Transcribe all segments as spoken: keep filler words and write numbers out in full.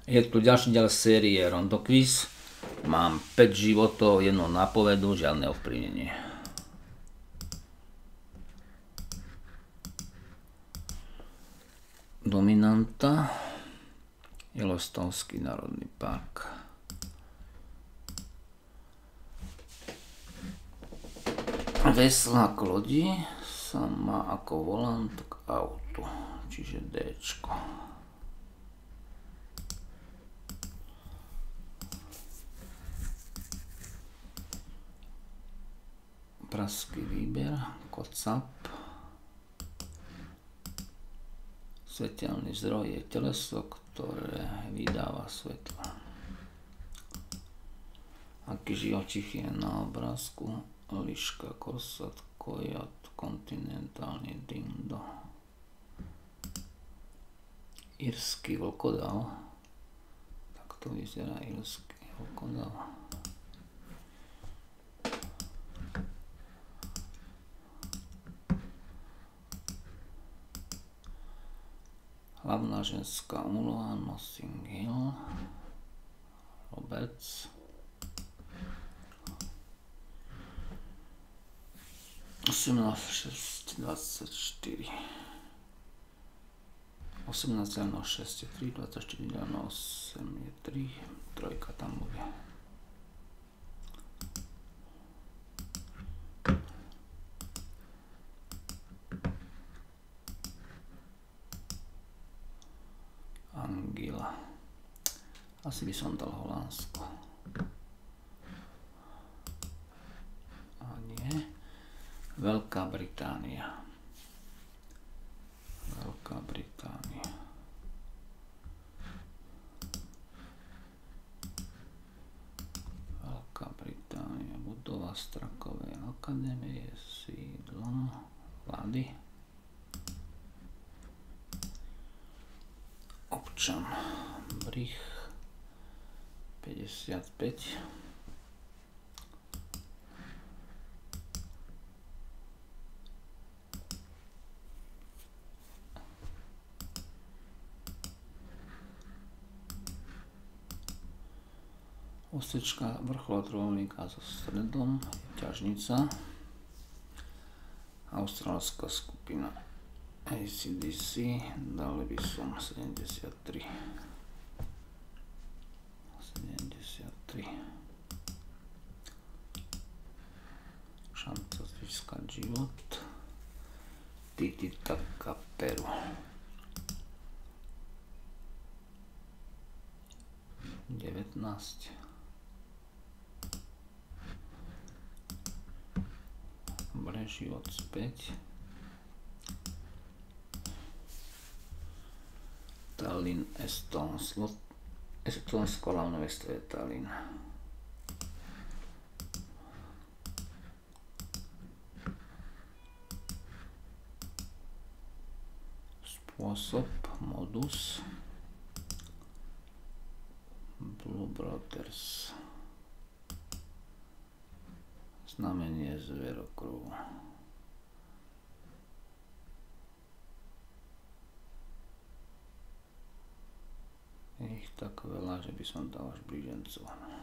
Je tu ďalší diel série Rondo Quiz. Mám päť životov, jednu nápovedu, žiadne ovplyvnenie. Dominanta. Yellowstonský národný park. Veslák lodi sa má ako volant k autu, čiže Dčko. Pražský výber, kocap. Svetelný zdroj je teleso, ktoré vydáva svetlo. Aký živočich je na obrázku? Liška, kosat, kojat, kontinentálny dindo. Irský vlkodal. Takto vyzerá irský vlkodal. Hlavná ženská úloha Notting Hill. Roberts. osemnásť šesť dvadsaťštyri. osemnásť deleno šesť je tri, dvadsaťštyri deleno osem je tri, trojka tam bude. Angela. Asi by som dal Holandsko. A nie. Veľká Británia. Veľká Británia. Veľká Británia. Budova Strakovej akadémie je sídlom vlády. Občan Brich päťdesiatpäť. Osečka vrcholotrojúhlnika so stredom, ťažnica. Austrálska skupina á cé dé cé, dali by som sedemdesiattri. sedemdesiattri. Šanca získať život. Titicaca Peru. devätnásť. Dobre, život späť. Tallinn, Estónsko. Estónsko, hlavné mesto je Tallinn. Spôsob, modus. Blue Brothers. Znamenie zverokruhu. Je ich tak veľa, že by som dal až blížencov.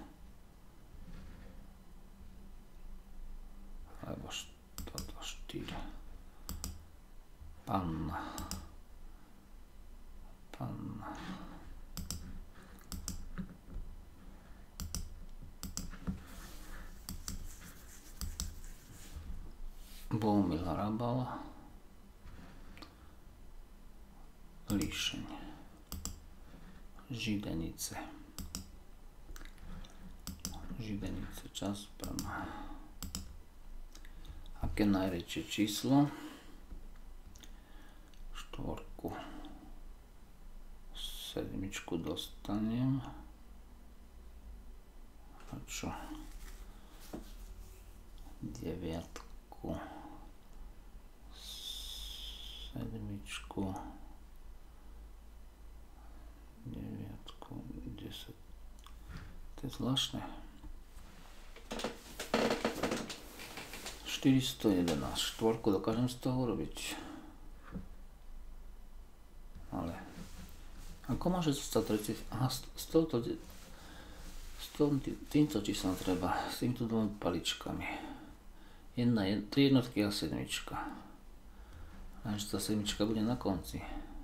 Alebo toto štyri. Panna. Panna. Bohumil Hrabal. Líšeň. Židenice. Židenice, čas prvná. Aké najväčšie číslo? Štvorku. Sedmičku dostanem. A čo? Deviatku. Sedmičku. deviatku, desať. To je zvláštne. štyristojedenásť. Štvorku dokážem z toho urobiť. Ale ako Ako môže zostať tridsať? Aha, s, s touto... S tom, týmto číslom treba, s týmto dvomi paličkami. Jedna, jed, tri jednotky a sedmička. Lenže tá sedmička bude na konci.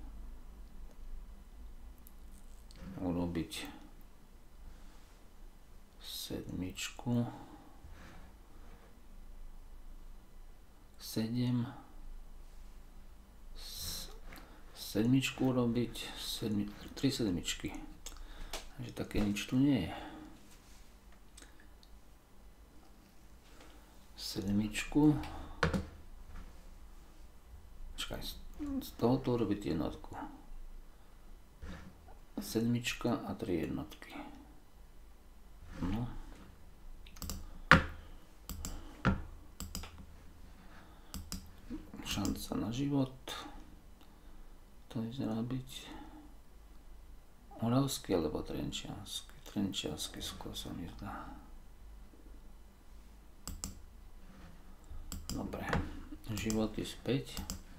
Urobiť sedmičku. Sedem. Sedmičku urobiť. Sedmi, tri sedmičky. Takže také nič tu nie je. Sedmičku. Čakaj, z tohoto urobiť jednotku. Sedmička a tri jednotky. No. Šanca na život. To vyzerá byť oravský alebo trenčiansky. Trenčiansky skôr sa mi zdá. Dobre, životy späť.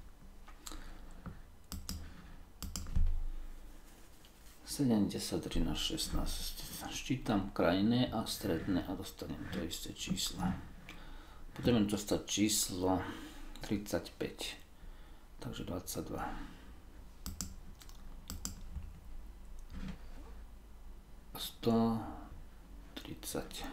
sedem, desať, trinásť, šestnásť. Ščítam krajné a stredné a dostanem to isté číslo. Potrebujem dostať číslo tridsaťpäť. Takže dvadsaťdva. sto tridsať.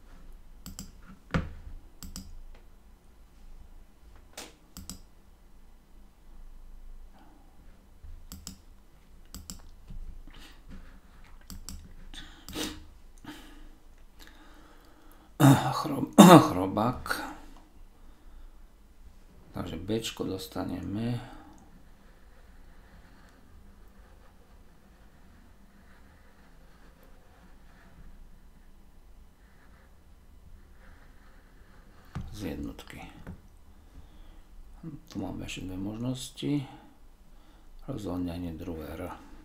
Chrobák. Takže Bčko dostaneme z jednotky. Tu máme ešte dve možnosti. Rozhodňanie druhé R.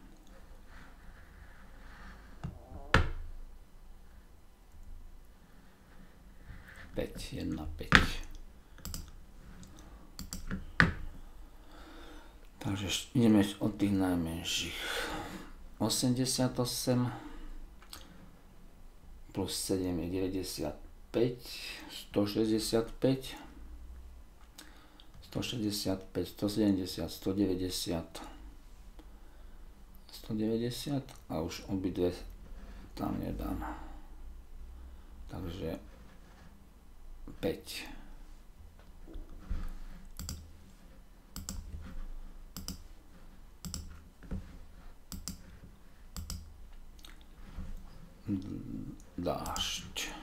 päť, jedna, päť. Takže ideme od tých najmenších. osemdesiatosem plus sedem je deväťdesiatpäť, stošesťdesiatpäť, stošesťdesiatpäť, stosedemdesiat, stodeväťdesiat, stodeväťdesiat a už obidve tam nedám. Takže päť. Dážď.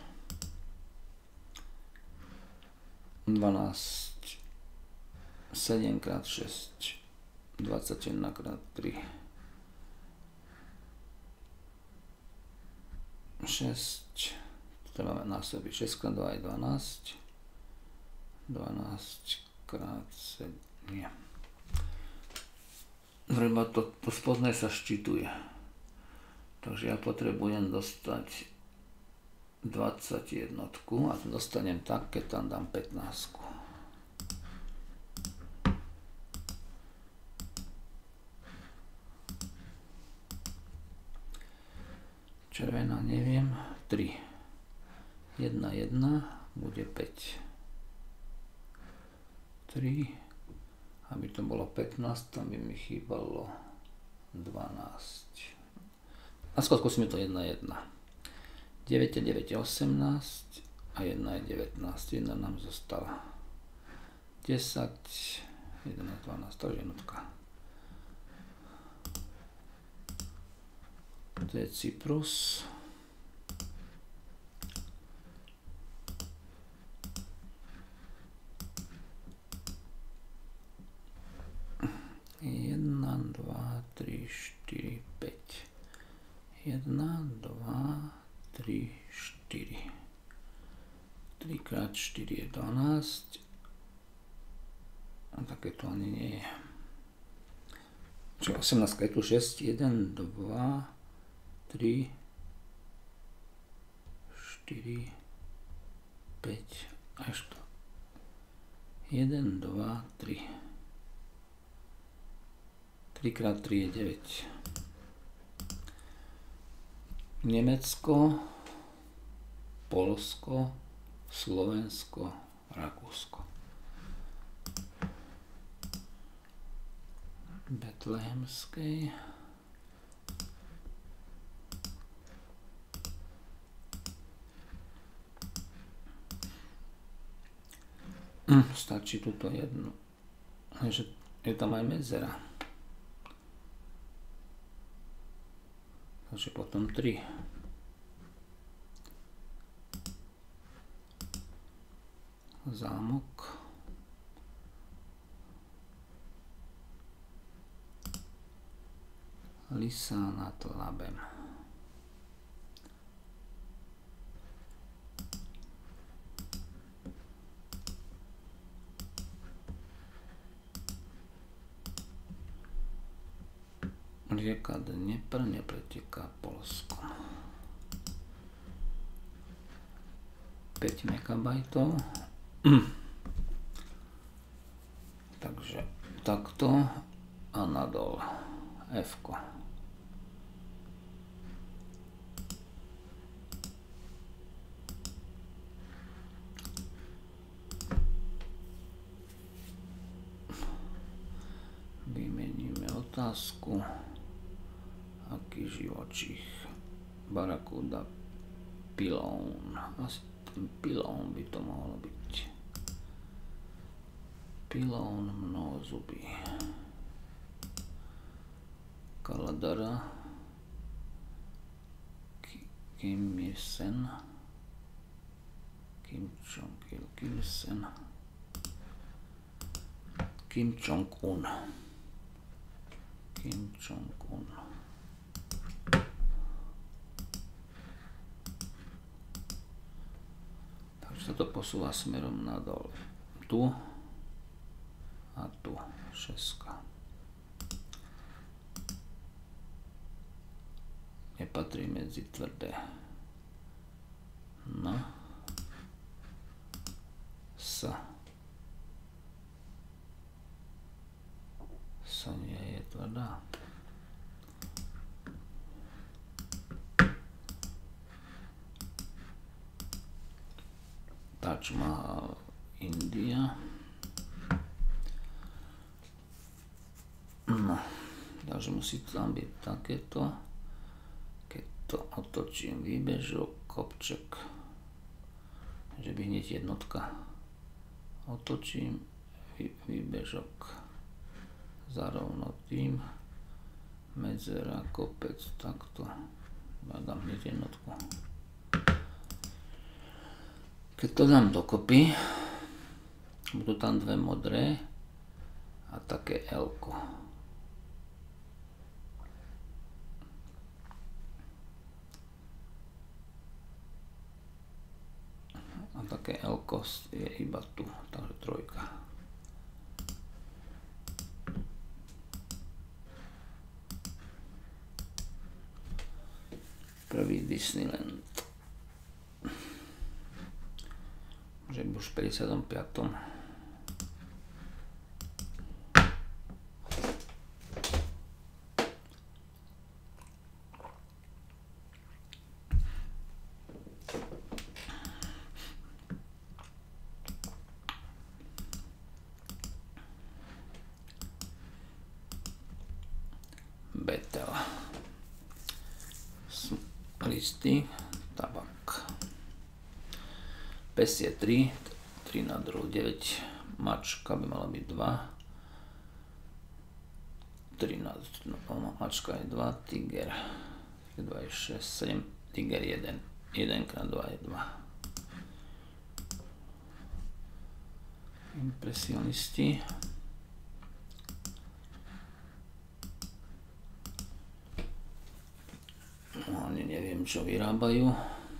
dvanásť. sedem krát šesť. dvadsaťjeden krát tri. šesť. To máme násoby. šesť krát dva je dvanásť. dvanásť krát sedem. Nie. Zrejme to, to spodné sa ščituje. Takže ja potrebujem dostať dvadsaťjeden a to dostanem tak, keď tam dám pätnásť. Červená neviem. tri. jedna, jedna bude päť. tri. Aby to bolo pätnásť, tam by mi chýbalo dvanásť. A skôr skúsime to jedna, jedna. deväť a deväť je osemnásť a jedna je devätnásť. jedna nám zostala. desať, jedenásť, dvanásť, to je jednotka. To je Cyprus. jedna, dva, tri, štyri, päť. jedna, dva, tri, štyri. tri krát štyri je dvanásť. A také to ani nie je. Čiže osemnásť je tu šesť, jeden, dva, tri, štyri, päť, až to. jeden, dva, tri. tri krát tri je deväť. Nemecko, Poľsko, Slovensko, Rakúsko. Betlehemskej. Hm, stačí tuto jednu. Takže je tam aj medzera. Takže potom tri. Zámok. Lisa nad Labem. Rieka Dnepr nepreteká Poľskom. päť megabajtov. Takže takto a nadol F-ko. Vymeníme otázku. Aký živočích? Barakuda, pilón. Asi ten pilón by to mohlo byť. Pilón mnohozubý. Kaladara. Kim Il-sen. Kim Jong-il, Kim Il-sen. Kim Jong-un. Kim Jong-un. Takže sa to posúva smerom nadol. Tu a tu. Šeska. Nepatrí medzi tvrdé. No. S. S nie je tvrdá. Taj Mahal, India. No, takže musí tam byť takéto. Keď to otočím, výbežok, kopček. Takže by hneď jednotka. Otočím, vý, výbežok. Zarovno tým. Medzera, kopec, takto. Dám hneď jednotku. Keď to dám dokopy, budú tam dve modré a také L-ko. A také L-ko je iba tu, takže trojka. Prvý Disneyland. Že už v päťdesiatom piatom Betel. Listy, tabak. Pes je tri, tri na druhu deväť, mačka by mala byť dva, trinásť, no, mačka je dva, tiger, dva je šesť, sedem, tiger jeden, jeden krát dva je dva. Impresionisti. No, ani neviem, čo vyrábajú.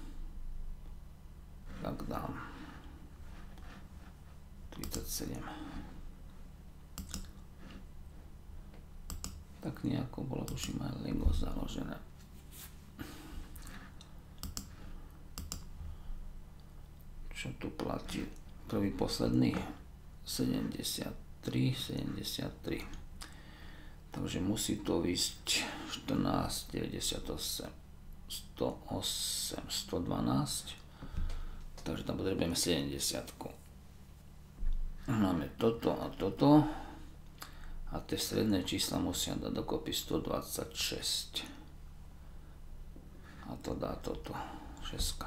Tak dám tridsaťsedem. Tak nejako bolo tuším aj Lego založené. Čo tu platí? Prvý, posledný sedemdesiattri, sedemdesiattri. Takže musí to výsť štrnásť deväťdesiatosem. sto osem, sto dvanásť, takže tam potrebujeme sedemdesiat. Máme toto a toto a tie stredné čísla musia dať dokopy sto dvadsaťšesť a to dá toto, šesť.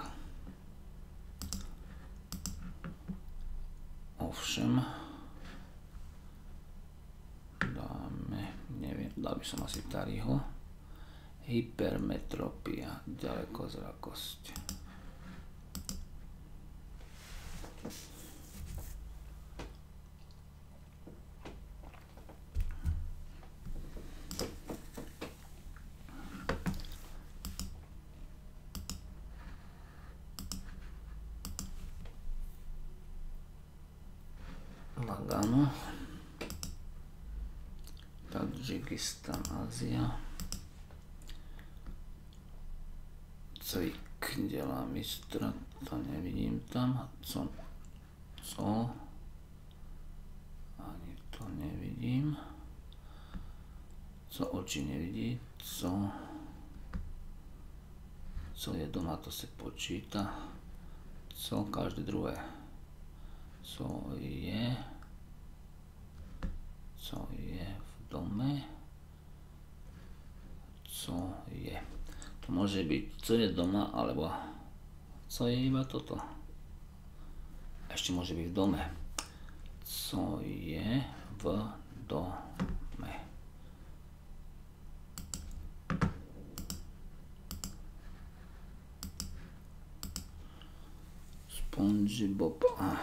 Ovšem dáme, neviem, dal by som asi Tariho. Hypermetropia, ďalekozrakosť. Lagano, Tadžikistan, Ázia, cvik, delá mistra, to nevidím tam, co, co, ani to nevidím, co oči nevidí, co, co je doma, to se počíta, co každé druhé, co je, co je v dome, co je. To môže byť, co je doma, alebo co je iba toto. Ešte môže byť v dome. Co je v dome. SpongeBob.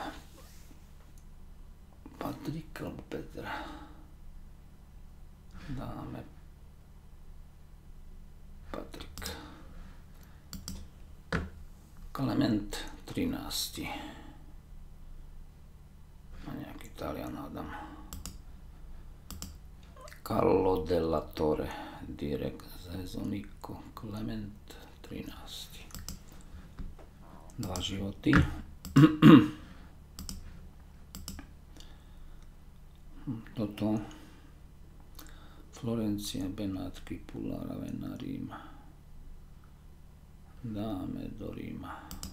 Patrik alebo Petra. Dáme Patrik. Klement trinásť. A nejaký Talian hádam. Carlo della Torre. Direk Zezonico. Klement trinásť. Dva životy. Toto Florencia, Benátky, Pula, Ravenna, Rím. Dáme do Ríma.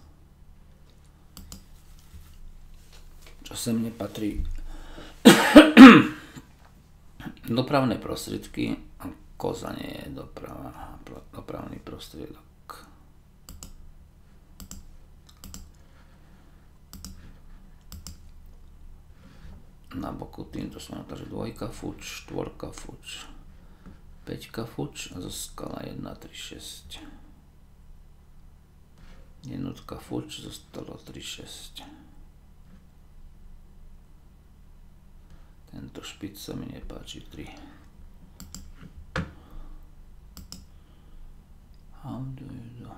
Čo sem nepatrí? Dopravné prostriedky. Koza nie je doprava, dopravný prostriedok. Na boku týmto som natáže dvojka fuč, štvorka fuč, päťka fuč a zo skala jedna, tri, šesť. Jednotka fuč, zostalo tri, šesť. Tento špic sa mi nepáči, tri. How do you do?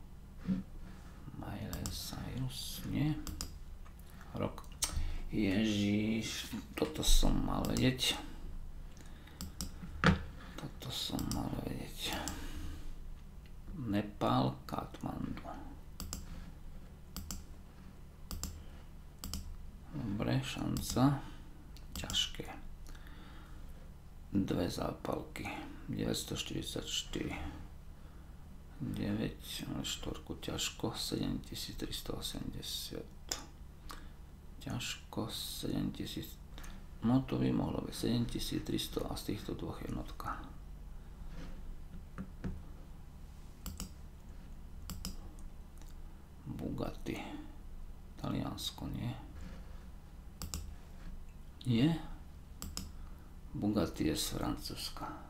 Miley Cyrus, nie? Rok. Ježiš, toto som mal vedieť. Toto som mal vedieť. Nepál, Katmandu. Dobre, šanca. Ťažké. Dve zápalky. deväťstoštyridsaťštyri. deväť, ale štvorku ťažko. sedemtisíctristoosemdesiat. Ťažko, sedemtisíc, no to by mohlo byť sedemtisíctristo a z týchto dvoch jednotka. Bugatti, Taliansko, nie? Nie? Bugatti je z Francúzska.